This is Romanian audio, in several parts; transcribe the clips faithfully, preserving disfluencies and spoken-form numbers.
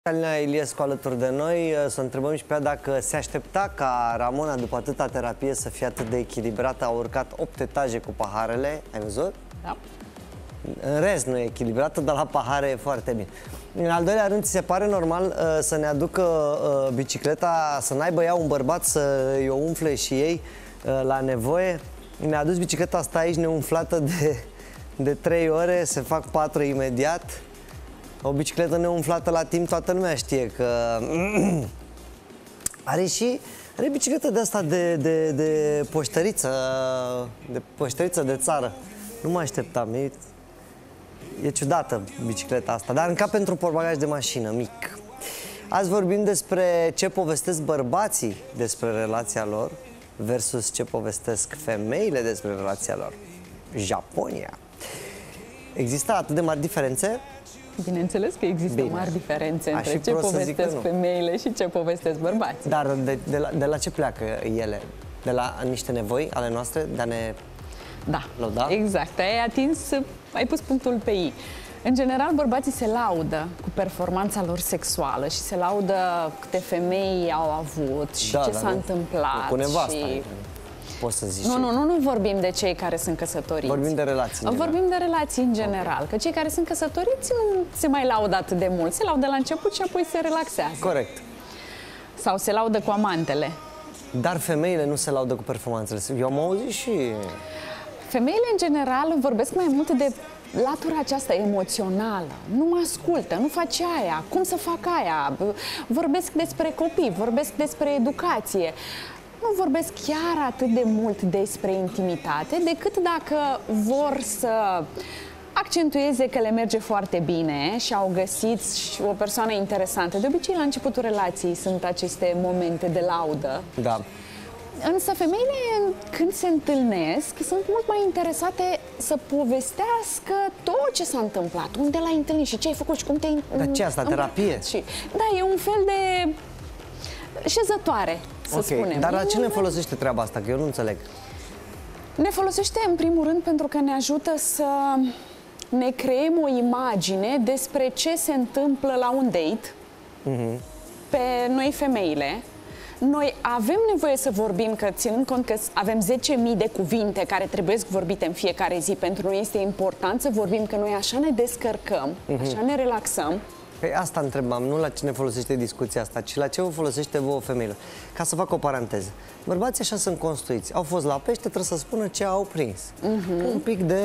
Alina Iliescu alături de noi, să întrebăm și pe ea dacă se aștepta ca Ramona, după atâta terapie, să fie atât de echilibrată. A urcat opt etaje cu paharele, ai văzut? Da. În rest nu e echilibrată, dar la pahare e foarte bine. În al doilea rând, ți se pare normal uh, să ne aducă uh, bicicleta, să n-aibă ea un bărbat să o umfle și ei uh, la nevoie? Ne-a adus bicicleta asta aici neumflată de, de trei ore, se fac patru imediat. O bicicletă neumflată la timp, toată lumea știe că are și are bicicletă de asta de, de, de poștăriță, de poștăriță de țară. Nu mă așteptam, e, e ciudată bicicleta asta, dar în cap pentru portbagaj de mașină, mic. Azi vorbim despre ce povestesc bărbații despre relația lor versus ce povestesc femeile despre relația lor. Japonia. Există atât de mari diferențe? Bineînțeles că există Bine. mari diferențe Aș între ce povestesc nu. femeile și ce povestesc bărbații. Dar de, de, la, de la ce pleacă ele? De la niște nevoi ale noastre de a ne Da, lăuda? exact. Ai atins, ai pus punctul pe i. În general, bărbații se laudă cu performanța lor sexuală și se laudă câte femei au avut și Da, ce dar s-a nu- întâmplat. Cu nevasta, și... poți să zici. Nu, nu, nu, nu vorbim de cei care sunt căsătoriți. Vorbim de relații. în Vorbim de relații în general, că cei care sunt căsătoriți nu se mai laudă atât de mult. Se laudă la început și apoi se relaxează. Corect. Sau se laudă cu amantele. Dar femeile nu se laudă cu performanțele. Eu am auzit și... Femeile, în general, vorbesc mai mult de latura aceasta emoțională. Nu mă ascultă, nu face aia, cum să fac aia. Vorbesc despre copii, vorbesc despre educație. Nu vorbesc chiar atât de mult despre intimitate, decât dacă vor să accentueze că le merge foarte bine și au găsit o persoană interesantă. De obicei, la începutul relației sunt aceste momente de laudă. Da. Însă femeile, când se întâlnesc, sunt mult mai interesate să povestească tot ce s-a întâmplat, unde l-ai întâlnit și ce ai făcut și cum te-ai... Dar ce asta, terapie? Și, da, e un fel de șezătoare, să Ok, spunem. dar la E ce un- ne folosește treaba asta? Că eu nu înțeleg. Ne folosește, în primul rând, pentru că ne ajută să ne creăm o imagine despre ce se întâmplă la un date pe noi femeile. Noi avem nevoie să vorbim, că ținând cont că avem zece mii de cuvinte care trebuie vorbite în fiecare zi, pentru noi este important să vorbim, că noi așa ne descărcăm, așa ne relaxăm. Păi asta întrebam, nu la ce ne folosește discuția asta, ci la ce vă folosește vouă femeilor. Ca să fac o paranteză. Bărbații așa sunt construiți. Au fost la pește, trebuie să spună ce au prins. Un pic de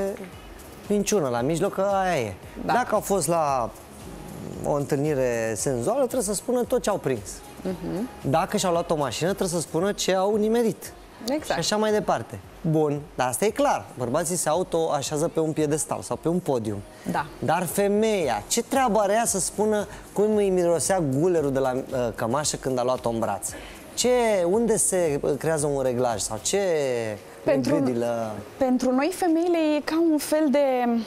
minciună la mijloc, că aia e. Da. Dacă au fost la o întâlnire senzuală, trebuie să spună tot ce au prins. Dacă și-au luat o mașină, trebuie să spună ce au nimerit. Exact. Și așa mai departe. Bun, dar asta e clar. Bărbații se auto-așează pe un piedestal sau pe un podium. Da. Dar femeia, ce treabă are ea să spună cum îi mirosea gulerul de la uh, cămașă când a luat-o în braț? Ce, unde se uh, creează un reglaj sau ce Pentru, gâdilă? pentru noi femeile e ca un fel de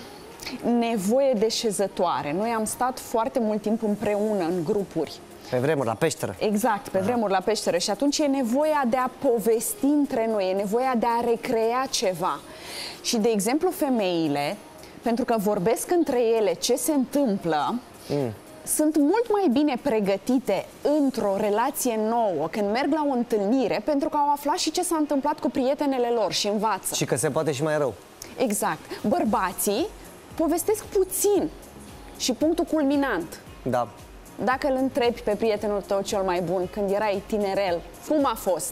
nevoie de șezătoare. Noi am stat foarte mult timp împreună în grupuri. Pe vremuri, la peșteră. Exact, pe vremuri la peșteră, și atunci e nevoia de a povesti între noi, e nevoia de a recrea ceva. Și, de exemplu, femeile, pentru că vorbesc între ele ce se întâmplă, mm. sunt mult mai bine pregătite într-o relație nouă, când merg la o întâlnire, pentru că au aflat și ce s-a întâmplat cu prietenele lor și învață. Și că se poate și mai rău. Exact. Bărbații povestesc puțin și punctul culminant. Da. Dacă îl întrebi pe prietenul tău cel mai bun când erai tinerel, cum a fost?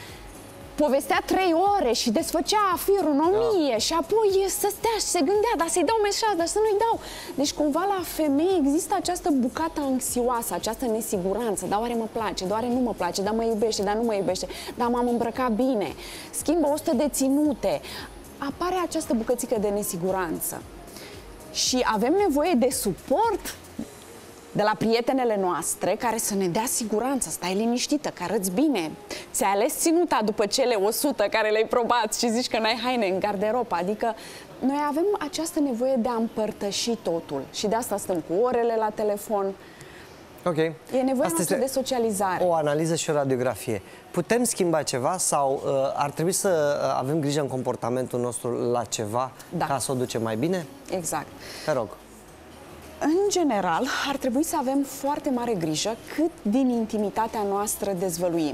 Povestea trei ore și desfăcea firul în o mie, și apoi să stea și se gândea, dar să-i dau mesaj, dar să nu-i dau. Deci cumva la femei există această bucată anxioasă, această nesiguranță. Dar oare mă place, dar oare nu mă place, dar mă iubește, dar nu mă iubește, dar m-am îmbrăcat bine, schimbă o sută de ținute. Apare această bucățică de nesiguranță. Și avem nevoie de suport de la prietenele noastre care să ne dea siguranță, stai liniștită, că arăți bine. Ți-ai ales ținuta după cele o sută care le-ai probat și zici că n-ai haine în garderobă. Adică noi avem această nevoie de a împărtăși totul și de asta stăm cu orele la telefon. Ok. E nevoia Asta noastră este de socializare. o analiză și o radiografie. Putem schimba ceva sau uh, ar trebui să uh, avem grijă în comportamentul nostru la ceva Da. ca să o ducem mai bine? Exact. Te rog. În general, ar trebui să avem foarte mare grijă cât din intimitatea noastră dezvăluim.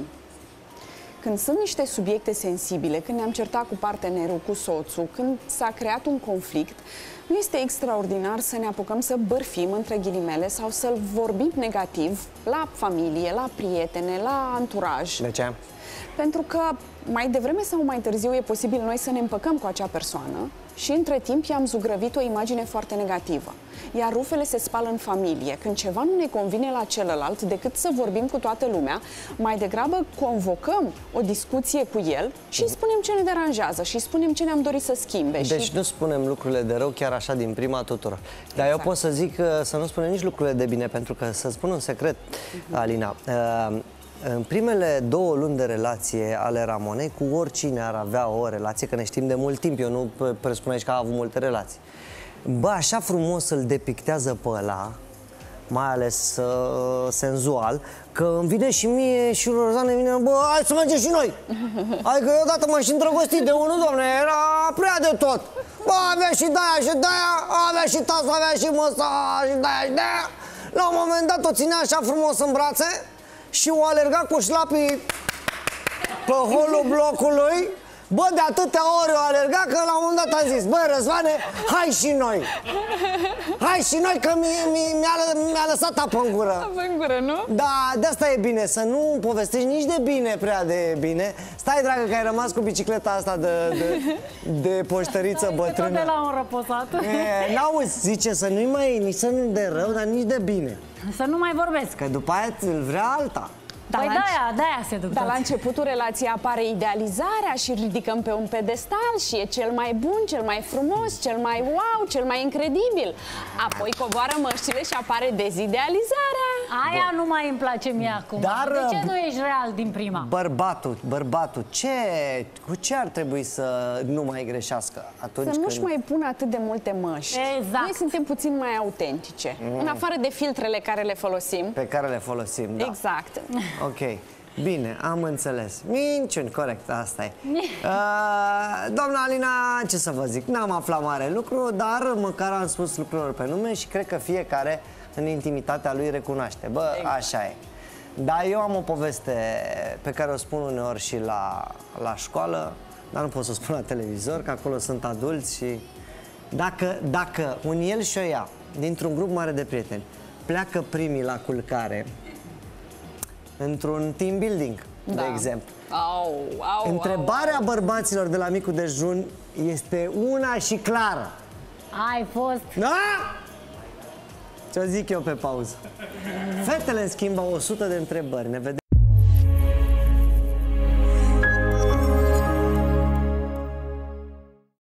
Când sunt niște subiecte sensibile, când ne-am certat cu partenerul, cu soțul, când s-a creat un conflict, nu este extraordinar să ne apucăm să bârfim, între ghilimele, sau să-l vorbim negativ la familie, la prietene, la anturaj. De ce? Pentru că mai devreme sau mai târziu e posibil noi să ne împăcăm cu acea persoană și între timp i-am zugrăvit o imagine foarte negativă. Iar rufele se spală în familie. Când ceva nu ne convine la celălalt, decât să vorbim cu toată lumea, mai degrabă convocăm o discuție cu el și îi spunem ce ne deranjează și îi spunem ce ne-am dorit să schimbe. Deci și... nu spunem lucrurile de rău chiar așa din prima tuturor. Dar Exact. eu pot să zic să nu spunem nici lucrurile de bine, pentru că, să spun un secret, uh-huh. Alina, uh, în primele două luni de relație ale Ramonei, cu oricine ar avea o relație, că ne știm de mult timp, eu nu presupunești că a avut multe relații. Bă, așa frumos îl depictează pe ăla, mai ales uh, senzual, că îmi vine și mie și Rozane vine, bă, hai să mergem și noi! Hai că eu odată m-am și îndrăgostit de unul, domne, era prea de tot! Bă, avea și de-aia și de-aia, avea și tasul, avea și măsa și de-aia și de-aia. La un moment dat o ținea așa frumos în brațe și o alerga cu șlapii pe holul blocului. Bă, de atâtea ori o alerga că la un moment dat am zis, bă, Răzvane, hai și noi! Hai și noi că mi-a mi lăsat apă în gură. Apă în gură, nu? Da, de asta e bine, să nu povestești nici de bine, prea de bine. Stai, dragă, că ai rămas cu bicicleta asta de, de, de poștăriță bătrână. Tot de la un răposat. N-auzi, zice să nu-i mai, nici să nu de rău, dar nici de bine. Să nu mai vorbesc. Că după aia îl vrea alta. Dar Păi la de-aia, de-aia se duc Dar la toți. începutul relației apare idealizarea și ridicăm pe un pedestal și e cel mai bun, cel mai frumos, cel mai wow, cel mai incredibil. Apoi coboară măștile și apare dezidealizarea. Aia nu mai îmi place mie acum. Dar, De ce nu ești real din prima? Bărbatul, bărbatul, ce, cu ce ar trebui să nu mai greșească atunci Să nu-și când... mai pună atât de multe măști. Exact. Noi suntem puțin mai autentice, mm. în afară de filtrele care le folosim. Pe care le folosim, da. Exact. Ok, bine, am înțeles. Minciuni, corect, asta e. uh, Doamna Alina, ce să vă zic, n-am aflat mare lucru, dar măcar am spus lucrurilor pe nume și cred că fiecare în intimitatea lui recunoaște. Bă, așa e. Dar eu am o poveste pe care o spun uneori și la, la școală, dar nu pot să o spun la televizor, că acolo sunt adulți și... Dacă, dacă un el și o ea, dintr-un grup mare de prieteni, pleacă primii la culcare, într-un team building, Da. de exemplu, Au, au, întrebarea au. bărbaților de la micul dejun este una și clară. Ai fost... Da? Ce zic eu pe pauză. Fetele, în schimb, au o sută de întrebări. Ne vedem.